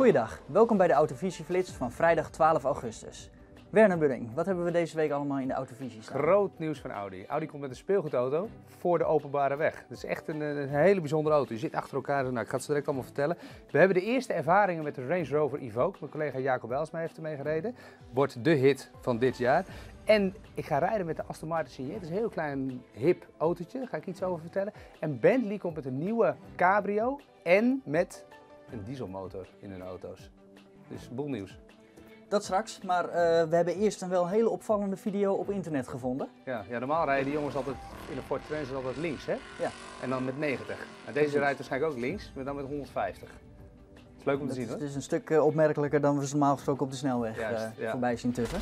Goeiedag, welkom bij de Autovisieflits van vrijdag 12 augustus. Werner Budding, wat hebben we deze week allemaal in de Autovisie staan? Groot nieuws van Audi. Audi komt met een speelgoedauto voor de openbare weg. Dat is echt een hele bijzondere auto. Je zit achter elkaar. Nou, ik ga het zo direct allemaal vertellen. We hebben de eerste ervaringen met de Range Rover Evoque. Mijn collega Jacob Bijlsma heeft ermee gereden. Wordt de hit van dit jaar. En ik ga rijden met de Aston Martin Signet. Het is een heel klein hip autootje. Daar ga ik iets over vertellen. En Bentley komt met een nieuwe cabrio en met een dieselmotor in hun auto's. Dus boel nieuws. Dat straks, maar we hebben eerst een wel hele opvallende video op internet gevonden. Ja, normaal rijden die jongens altijd in de Ford Transit altijd links, hè? Ja. En dan met 90. Nou, deze rijdt waarschijnlijk ook links, maar dan met 150. Dat is leuk om te zien, hoor. Het is een stuk opmerkelijker dan we ze normaal gesproken op de snelweg Juist, ja. voorbij zien tuffen.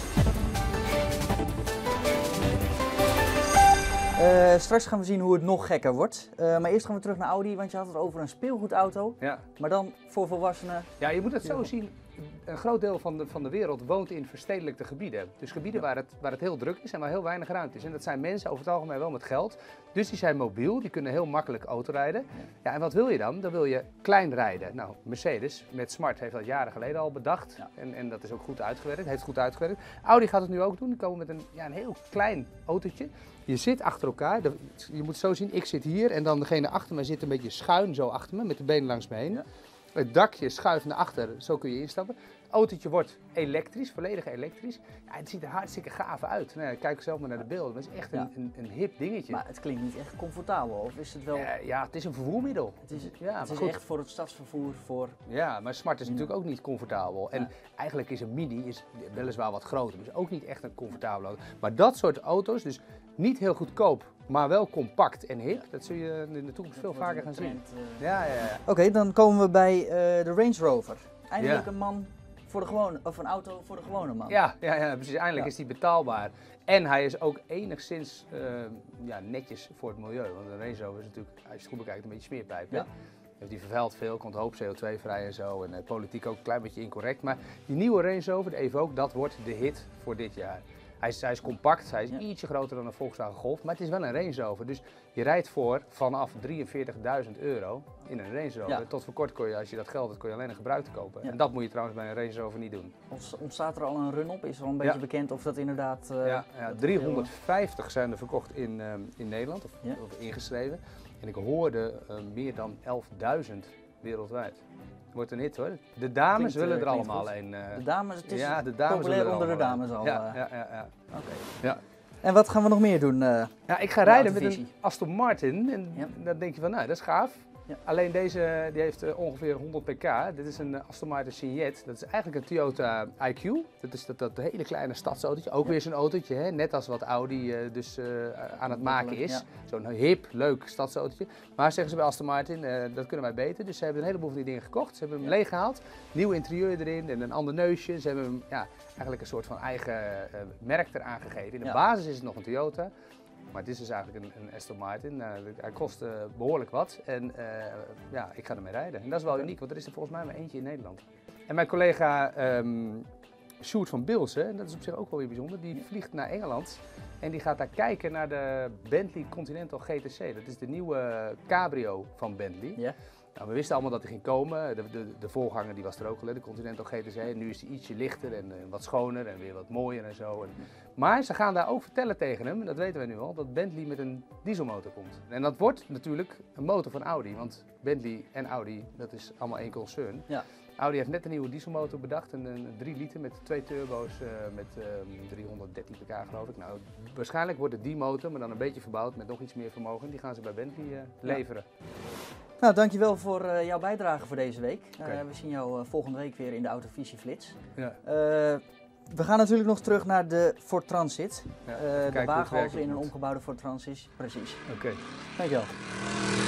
Straks gaan we zien hoe het nog gekker wordt. Maar eerst gaan we terug naar Audi, want je had het over een speelgoedauto. Ja. Maar dan voor volwassenen. Ja, je moet het zo zien. Een groot deel van de wereld woont in verstedelijkte gebieden. Dus gebieden waar het heel druk is en waar heel weinig ruimte is. En dat zijn mensen over het algemeen wel met geld. Dus die zijn mobiel, die kunnen heel makkelijk autorijden. Ja, en wat wil je dan? Dan wil je klein rijden. Nou, Mercedes met Smart heeft dat jaren geleden al bedacht. Ja. En dat is ook goed uitgewerkt, heeft goed uitgewerkt. Audi gaat het nu ook doen. Die komen met een heel klein autootje. Je zit achter elkaar. Je moet het zo zien, ik zit hier en dan degene achter me zit een beetje schuin zo achter me met de benen langs me heen. Ja. Het dakje schuift naar achter, zo kun je instappen. Het autootje wordt elektrisch, volledig elektrisch. Ja, het ziet er hartstikke gaaf uit. Nou, kijk zelf maar naar de beelden. Het is echt een hip dingetje. Maar het klinkt niet echt comfortabel, of is het wel? Ja, het is een vervoermiddel. Het is echt voor het stadsvervoer. Ja, maar Smart is natuurlijk ook niet comfortabel. En eigenlijk is een Mini weliswaar wat groter, dus ook niet echt een comfortabele auto. Maar dat soort auto's, dus niet heel goedkoop, maar wel compact en hip, dat zul je in de toekomst veel vaker gaan zien. Ja. Oké, dan komen we bij de Range Rover. Eindelijk een man voor de gewone, of een auto voor de gewone man. Ja, precies. Eindelijk is die betaalbaar. En hij is ook enigszins netjes voor het milieu. Want een Range Rover is natuurlijk, als je het goed bekijkt, een beetje smeerpijp. Ja. Die vervuilt veel, komt een hoop CO2 vrij en zo. En politiek ook een klein beetje incorrect. Maar die nieuwe Range Rover, de Evoque, dat wordt de hit voor dit jaar. Hij is compact, hij is ietsje groter dan een Volkswagen Golf, maar het is wel een Range Rover. Dus je rijdt vanaf €43.000 in een Range Rover. Ja. Tot voor kort kon je, als je dat geld had, kon je alleen een gebruikte kopen. Ja. En dat moet je trouwens bij een Range Rover niet doen. Ontstaat er al een run op? Is er al een beetje bekend of dat inderdaad... 350 zijn er verkocht in Nederland, of ingeschreven. En ik hoorde meer dan 11.000 wereldwijd. Wordt een hit, hoor. De dames willen er allemaal een. De dames, het is populair onder de dames al. Ja. Oké. Ja. En wat gaan we nog meer doen? Ik ga rijden met een Aston Martin en dan denk je van, nou, dat is gaaf. Ja. Alleen deze die heeft ongeveer 100 pk. Dit is een Aston Martin Signet. Dat is eigenlijk een Toyota IQ. Dat is dat hele kleine stadsautootje. Ook weer zo'n autootje, hè? Net als wat Audi aan het maken is. Ja. Zo'n hip, leuk stadsautootje. Maar zeggen ze bij Aston Martin, dat kunnen wij beter. Dus ze hebben een heleboel van die dingen gekocht. Ze hebben hem leeggehaald. Nieuw interieur erin en een ander neusje. Ze hebben hem eigenlijk een soort van eigen merk eraan gegeven. In de basis is het nog een Toyota. Maar het is dus eigenlijk een Aston Martin. Hij kost behoorlijk wat en ik ga ermee rijden. En dat is wel uniek, want er is er volgens mij maar eentje in Nederland. En mijn collega Sjoerd van Bilsen, dat is op zich ook wel weer bijzonder, die vliegt naar Engeland. En die gaat daar kijken naar de Bentley Continental GTC. Dat is de nieuwe cabrio van Bentley. Ja. Nou, we wisten allemaal dat hij ging komen. De voorganger die was er ook al, de Continental GTC. En nu is hij ietsje lichter en wat schoner en weer wat mooier en zo. Maar ze gaan daar ook vertellen tegen hem, en dat weten we nu al, dat Bentley met een dieselmotor komt. En dat wordt natuurlijk een motor van Audi, want Bentley en Audi, dat is allemaal één concern. Ja. Audi heeft net een nieuwe dieselmotor bedacht, een 3 liter met 2 turbo's met 313 pk geloof ik. Nou, waarschijnlijk wordt het die motor, maar dan een beetje verbouwd met nog iets meer vermogen. Die gaan ze bij Bentley leveren. Nou, dankjewel voor jouw bijdrage voor deze week. We zien jou volgende week weer in de Autovisieflits. Ja. We gaan natuurlijk nog terug naar de Ford Transit. De wagenhalzen in een omgebouwde Ford Transit. Precies. Oké. Dankjewel.